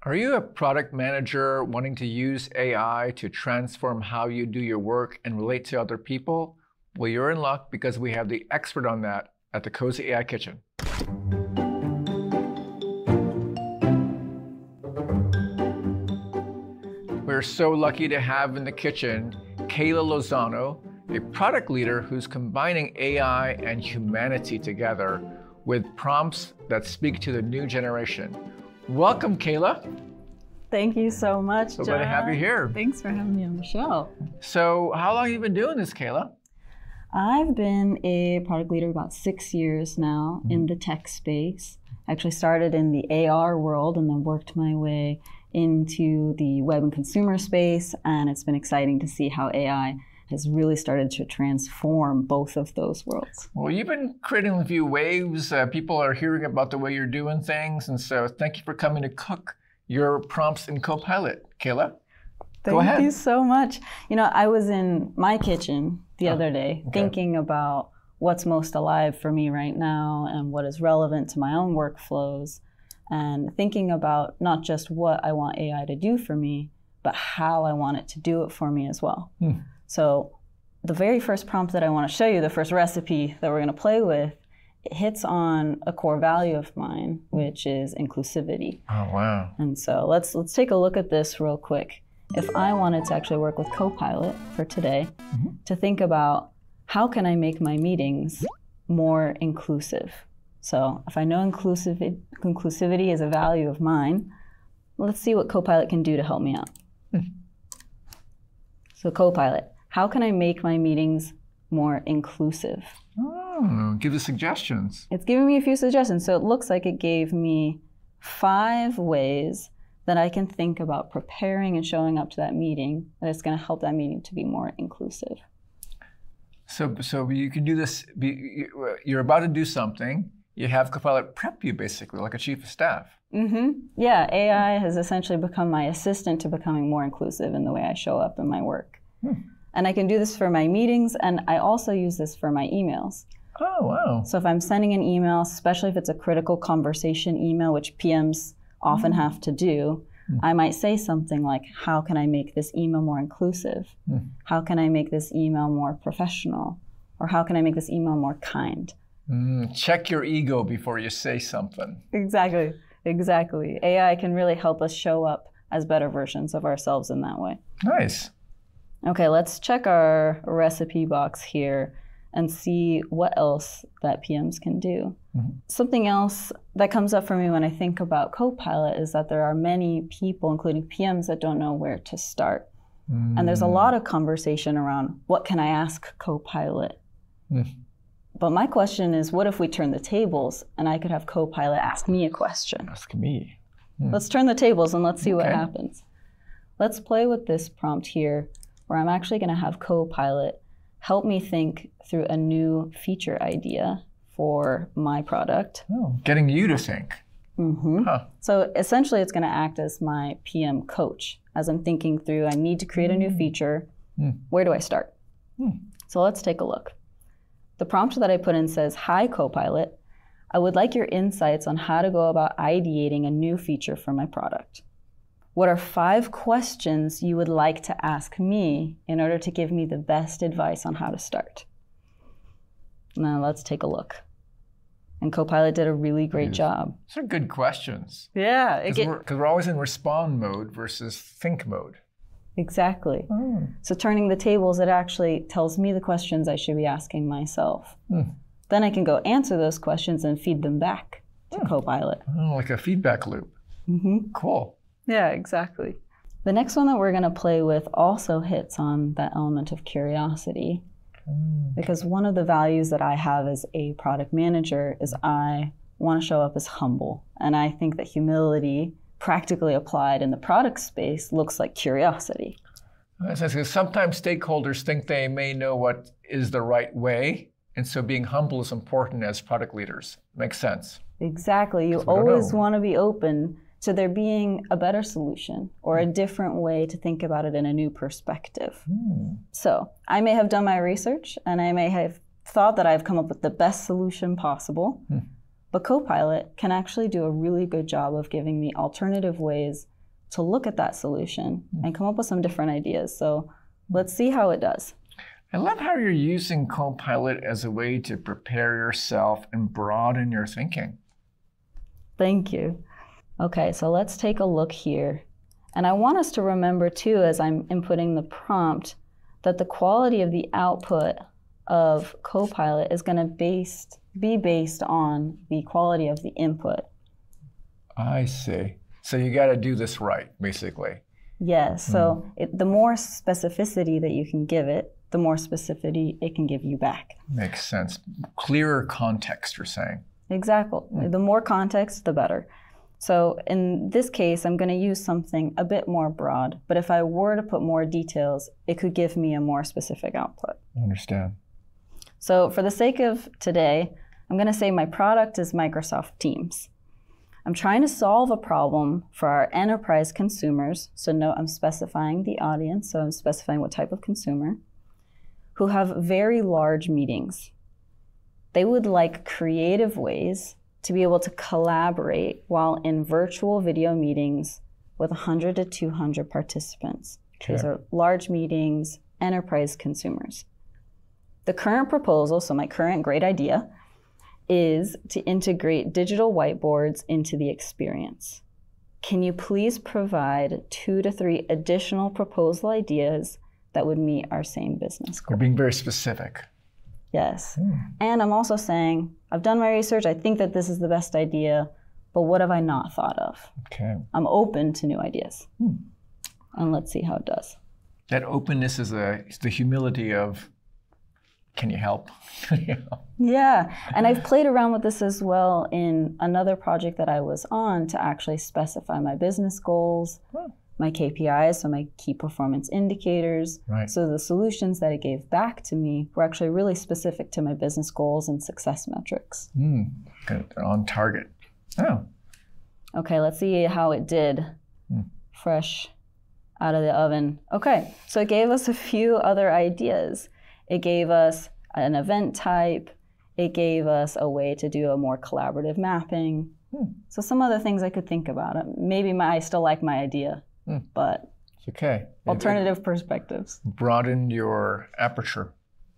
Are you a product manager wanting to use AI to transform how you do your work and relate to other people? Well, you're in luck because we have the expert on that at the Cozy AI Kitchen. We're so lucky to have in the kitchen Kayla Lozano, a product leader who's combining AI and humanity together with prompts that speak to the new generation. Welcome, Kayla. Thank you so much, John. So glad to have you here. Thanks for having me on the show. So how long have you been doing this, Kayla? I've been a product leader about 6 years now in the tech space. I actually started in the AR world and then worked my way into the web and consumer space, and it's been exciting to see how AI has really started to transform both of those worlds. Well, you've been creating a few waves. People are hearing about the way you're doing things, and so thank you for coming to cook your prompts in Copilot. Kayla, go ahead. Thank you so much. You know, I was in my kitchen the other day thinking about what's most alive for me right now and what is relevant to my own workflows, and thinking about not just what I want AI to do for me, but how I want it to do it for me as well. So the very first prompt that I want to show you, the first recipe that we're going to play with, it hits on a core value of mine, which is inclusivity. Oh, wow. And so let's take a look at this real quick. If I wanted to actually work with Copilot for today, to think about how can I make my meetings more inclusive? So if I know inclusivity is a value of mine, let's see what Copilot can do to help me out. So Copilot, how can I make my meetings more inclusive? Oh, give us suggestions. It's giving me a few suggestions. So it looks like it gave me 5 ways that I can think about preparing and showing up to that meeting that is going to help that meeting to be more inclusive. So you can do this, you're about to do something, you have Copilot prep you basically, like a chief of staff. Yeah, AI has essentially become my assistant to becoming more inclusive in the way I show up in my work. And I can do this for my meetings, and I also use this for my emails. Oh, wow. So if I'm sending an email, especially if it's a critical conversation email, which PMs often have to do, I might say something like, how can I make this email more inclusive? How can I make this email more professional? Or how can I make this email more kind? Check your ego before you say something. Exactly, exactly. AI can really help us show up as better versions of ourselves in that way. Nice. Okay, let's check our recipe box here and see what else that PMs can do. Something else that comes up for me when I think about Copilot is that there are many people, including PMs, that don't know where to start. And there's a lot of conversation around what can I ask Copilot? But my question is, what if we turn the tables and I could have Copilot ask me a question? Ask me. Let's turn the tables and let's see what happens. Let's play with this prompt here, where I'm actually going to have Copilot help me think through a new feature idea for my product. Oh, getting you to think. So essentially it's going to act as my PM coach as I'm thinking through, I need to create a new feature. Where do I start? So let's take a look. The prompt that I put in says, hi Copilot, I would like your insights on how to go about ideating a new feature for my product. What are 5 questions you would like to ask me in order to give me the best advice on how to start? Now let's take a look. And Copilot did a really great job. These are good questions. Yeah. Because we're always in respond mode versus think mode. Exactly. So turning the tables, it actually tells me the questions I should be asking myself. Then I can go answer those questions and feed them back to Copilot. Oh, like a feedback loop. Cool. Yeah, exactly. The next one that we're going to play with also hits on that element of curiosity. Because one of the values that I have as a product manager is I want to show up as humble. And I think that humility, practically applied in the product space, looks like curiosity. Sometimes stakeholders think they may know what is the right way. And so being humble is important as product leaders. Makes sense. Exactly. You always want to be open to there being a better solution or a different way to think about it in a new perspective. So I may have done my research and I may have thought that I've come up with the best solution possible, but Copilot can actually do a really good job of giving me alternative ways to look at that solution and come up with some different ideas. So let's see how it does. I love how you're using Copilot as a way to prepare yourself and broaden your thinking. Thank you. Okay, so let's take a look here. And I want us to remember too, as I'm inputting the prompt, that the quality of the output of Copilot is going to be based on the quality of the input. I see. So you got to do this right, basically. Yes, so the more specificity that you can give it, the more specificity it can give you back. Makes sense. Clearer context, you're saying. Exactly. The more context, the better. So in this case, I'm going to use something a bit more broad, but if I were to put more details, it could give me a more specific output. I understand. So for the sake of today, I'm going to say my product is Microsoft Teams. I'm trying to solve a problem for our enterprise consumers. So note I'm specifying the audience, so I'm specifying what type of consumer, who have very large meetings. They would like creative ways to be able to collaborate while in virtual video meetings with 100 to 200 participants. Okay. These are large meetings, enterprise consumers. The current proposal, so my current great idea, is to integrate digital whiteboards into the experience. Can you please provide 2 to 3 additional proposal ideas that would meet our same business goal? You're being very specific. Yes. And I'm also saying, I've done my research, I think that this is the best idea, but what have I not thought of? Okay. I'm open to new ideas. And let's see how it does. That openness is the humility of, can you help? Yeah, and I've played around with this as well in another project that I was on to actually specify my business goals, my KPIs, so my key performance indicators. Right. So the solutions that it gave back to me were actually really specific to my business goals and success metrics. They're on target. Oh. Okay, let's see how it did fresh out of the oven. Okay, so it gave us a few other ideas. It gave us an event type. It gave us a way to do a more collaborative mapping. So some other things I could think about. Maybe I still like my idea, but it's okay. Alternative perspectives. Broaden your aperture.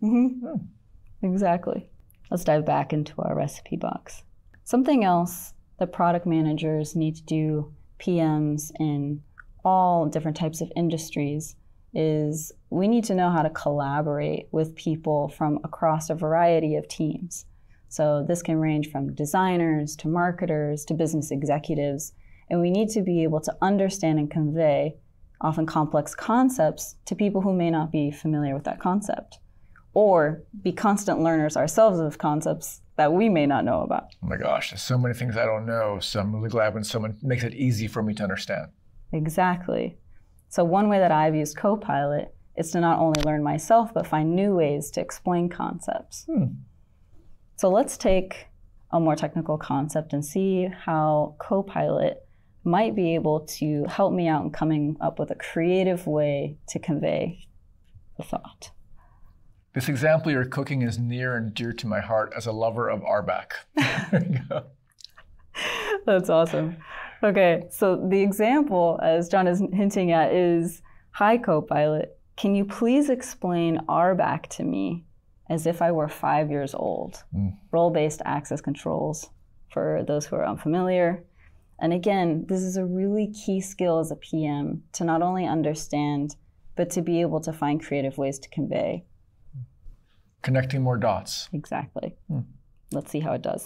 Exactly. Let's dive back into our recipe box. Something else that product managers need to do, PMs in all different types of industries, is we need to know how to collaborate with people from across a variety of teams. So this can range from designers to marketers to business executives, and we need to be able to understand and convey often complex concepts to people who may not be familiar with that concept, or be constant learners ourselves of concepts that we may not know about. Oh my gosh, there's so many things I don't know, so I'm really glad when someone makes it easy for me to understand. Exactly. So one way that I've used Copilot is to not only learn myself, but find new ways to explain concepts. So let's take a more technical concept and see how Copilot might be able to help me out in coming up with a creative way to convey the thought. This example you're cooking is near and dear to my heart as a lover of Arbac. There you go. That's awesome. Okay, so the example, as John is hinting at, is, hi Copilot, can you please explain RBAC to me as if I were 5 years old? Role-based access controls, for those who are unfamiliar. And again, this is a really key skill as a PM to not only understand, but to be able to find creative ways to convey. Connecting more dots. Exactly. Let's see how it does.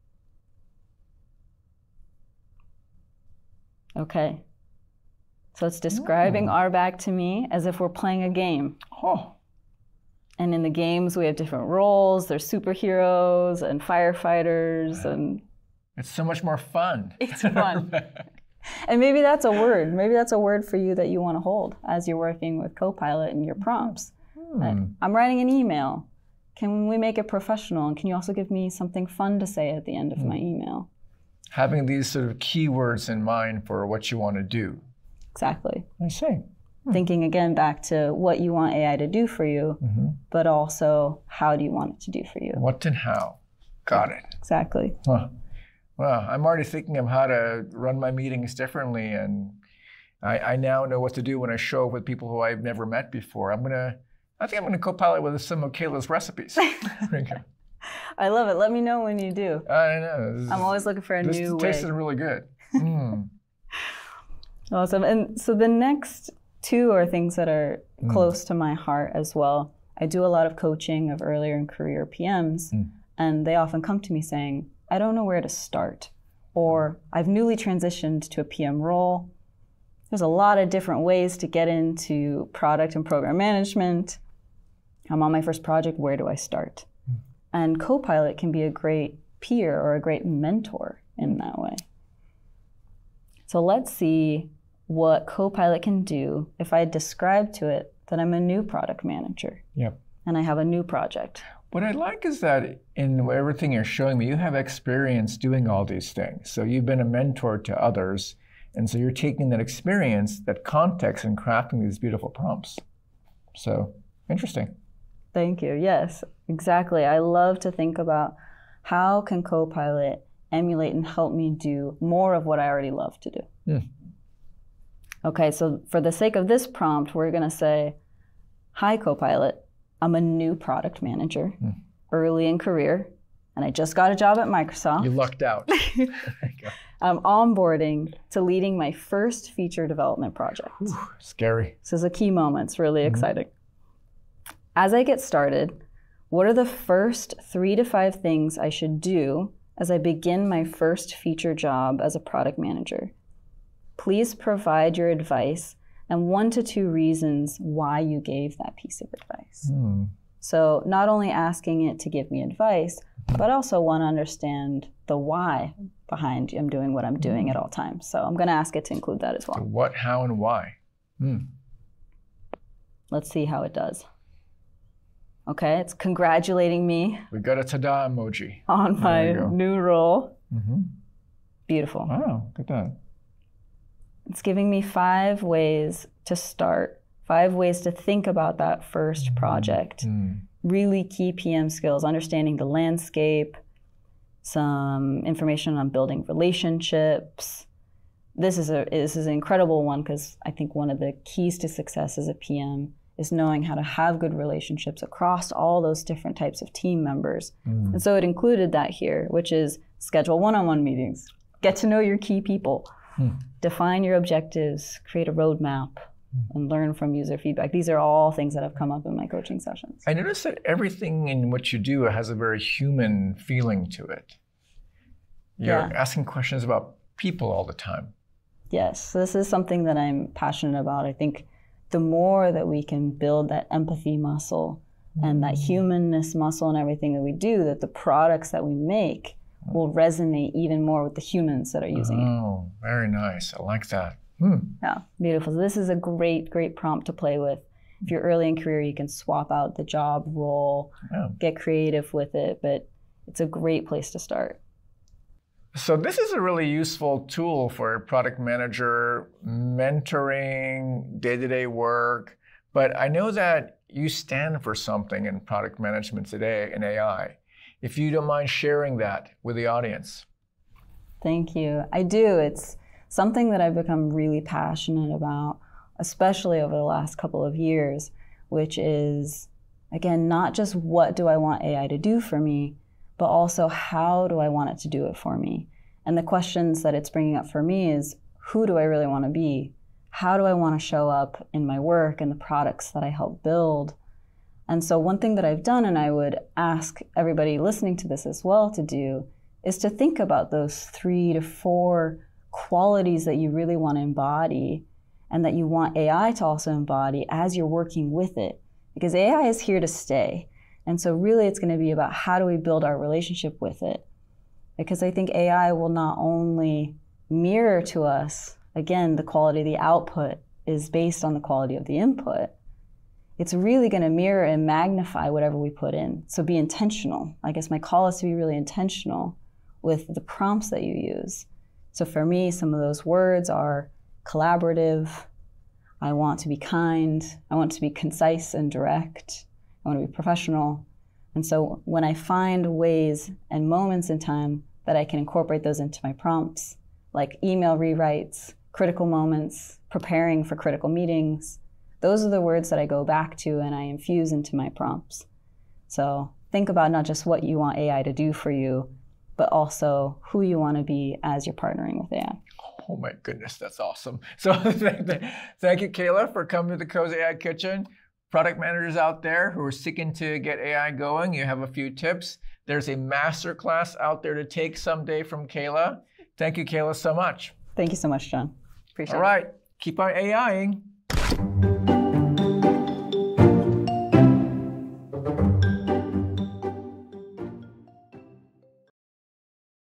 Okay. So it's describing RBAC to me as if we're playing a game. And in the games, we have different roles. There's superheroes and firefighters and... It's so much more fun. It's fun. And maybe that's a word. Maybe that's a word for you that you want to hold as you're working with Copilot and your prompts. I'm writing an email. Can we make it professional? And can you also give me something fun to say at the end of my email? Having these sort of keywords in mind for what you want to do. Exactly. I see. Thinking again back to what you want AI to do for you, but also how do you want it to do for you? What and how. Got it. Exactly. Well, I'm already thinking of how to run my meetings differently and I now know what to do when I show up with people who I've never met before. I think I'm gonna co-pilot with some of Kayla's recipes. I love it. Let me know when you do. I know. I'm always looking for a new way. This tasted really good. Awesome. And so the next two are things that are close to my heart as well. I do a lot of coaching of earlier in career PMs, and they often come to me saying, I don't know where to start, or I've newly transitioned to a PM role. There's a lot of different ways to get into product and program management. I'm on my first project, where do I start? And Copilot can be a great peer or a great mentor in that way. So let's see what Copilot can do if I describe to it that I'm a new product manager. Yep. And I have a new project. What I like is that in everything you're showing me, you have experience doing all these things. So you've been a mentor to others. And so you're taking that experience, that context, and crafting these beautiful prompts. So interesting. Thank you. Yes, exactly. I love to think about how can Copilot emulate and help me do more of what I already love to do. Okay, so for the sake of this prompt, we're going to say, hi, Copilot. I'm a new product manager, early in career, and I just got a job at Microsoft. You lucked out. I'm onboarding to leading my first feature development project. Ooh, scary. This is a key moment. It's really exciting. As I get started, what are the first 3 to 5 things I should do as I begin my first feature job as a product manager? Please provide your advice and 1 to 2 reasons why you gave that piece of advice. So not only asking it to give me advice, but also want to understand the why behind I'm doing what I'm doing at all times. So I'm going to ask it to include that as well. The what, how, and why. Let's see how it does. Okay, it's congratulating me. We got a ta-da emoji. On my new role. Beautiful. Wow, good job. It's giving me 5 ways to start, 5 ways to think about that first project. Really key PM skills, understanding the landscape, some information on building relationships. This is an incredible one because I think one of the keys to success as a PM is knowing how to have good relationships across all those different types of team members. And so it included that here, which is schedule one-on-one meetings, get to know your key people, define your objectives, create a roadmap, and learn from user feedback. These are all things that have come up in my coaching sessions. I noticed that everything in what you do has a very human feeling to it. You're asking questions about people all the time. Yes, so this is something that I'm passionate about. I think the more that we can build that empathy muscle and that humanness muscle and everything that we do, that the products that we make will resonate even more with the humans that are using it. Oh, very nice. I like that. Yeah, beautiful. So this is a great, great prompt to play with. If you're early in career, you can swap out the job role, get creative with it, but it's a great place to start. So this is a really useful tool for a product manager, mentoring, day-to-day work. But I know that you stand for something in product management today in AI. If you don't mind sharing that with the audience. Thank you. I do. It's something that I've become really passionate about, especially over the last couple of years, which is, again, not just what do I want AI to do for me, but also how do I want it to do it for me? And the questions that it's bringing up for me is, who do I really want to be? How do I want to show up in my work and the products that I help build? And so one thing that I've done, and I would ask everybody listening to this as well to do, is to think about those 3 to 4 qualities that you really want to embody and that you want AI to also embody as you're working with it. Because AI is here to stay. And so really it's going to be about how do we build our relationship with it. Because I think AI will not only mirror to us, again, the quality of the output is based on the quality of the input. It's really going to mirror and magnify whatever we put in. So be intentional. I guess my call is to be really intentional with the prompts that you use. So for me, some of those words are collaborative. I want to be kind. I want to be concise and direct. I want to be professional. And so when I find ways and moments in time that I can incorporate those into my prompts, like email rewrites, critical moments, preparing for critical meetings. Those are the words that I go back to and I infuse into my prompts. So think about not just what you want AI to do for you, but also who you want to be as you're partnering with AI. Oh my goodness, that's awesome. So thank you, Kayla, for coming to the Co's AI Kitchen. Product managers out there who are seeking to get AI going, you have a few tips. There's a masterclass out there to take someday from Kayla. Thank you, Kayla, so much. Thank you so much, John. Appreciate it. All right, keep on AIing.